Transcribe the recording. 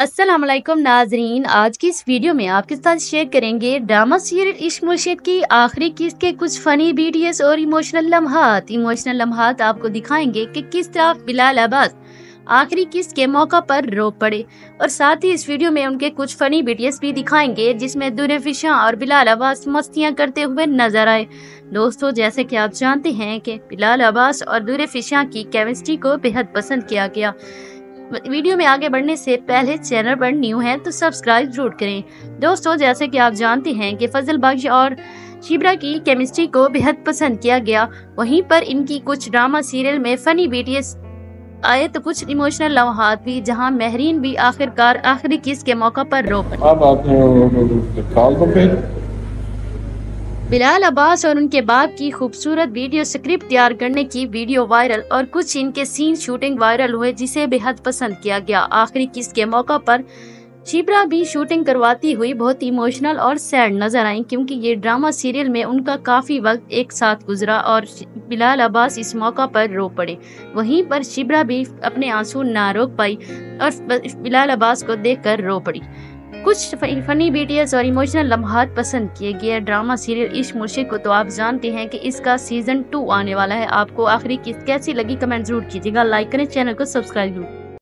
अस्सलाम वालेकुम नाजरीन, आज की इस वीडियो में आपके साथ शेयर करेंगे ड्रामा सीरियल इश्क मुर्शिद की आखिरी किस्त के कुछ फनी वीडियोस और इमोशनल लम्हात आपको दिखाएंगे कि किस तरह बिलाल अब्बास आखिरी किस्त के मौका पर रो पड़े। और साथ ही इस वीडियो में उनके कुछ फनी वीडियोस भी दिखाएंगे जिसमें दुरे फिशा और बिलाल अब्बास मस्तियां करते हुए नजर आए। दोस्तों, जैसे कि आप जानते हैं कि बिलाल अब्बास और दुरे फिशा की केमिस्ट्री को बेहद पसंद किया गया। वीडियो में आगे बढ़ने से पहले चैनल पर न्यू हैं तो सब्सक्राइब जरूर करें। दोस्तों, जैसे कि आप जानते हैं कि फजल बख्श और शिब्रा की केमिस्ट्री को बेहद पसंद किया गया, वहीं पर इनकी कुछ ड्रामा सीरियल में फनी वीडियोस आए तो कुछ इमोशनल लम्हात भी, जहां महरीन भी आखिरकार आखिरी किस के मौका पर रो पड़े। बिलाल अब्बास और उनके बाप की खूबसूरत वीडियो स्क्रिप्ट तैयार करने की वीडियो वायरल और कुछ इनके सीन शूटिंग वायरल हुए जिसे बेहद पसंद किया गया। आखिरी किस के मौका पर शिब्रा भी शूटिंग करवाती हुई बहुत इमोशनल और सैड नजर आई, क्योंकि ये ड्रामा सीरियल में उनका काफी वक्त एक साथ गुजरा और बिलाल अब्बास इस मौका पर रो पड़े। वहीं पर शिब्रा भी अपने आंसू ना रोक पाई और बिलाल अब्बास को देखकर रो पड़ी। कुछ फनी वीडियोस और इमोशनल लम्हात पसंद किए गए ड्रामा सीरियल इश्क मुर्शिद को तो आप जानते हैं कि इसका सीजन 2 आने वाला है। आपको आखिरी किस्त कैसी लगी कमेंट जरूर कीजिएगा, लाइक करें, चैनल को सब्सक्राइब करें।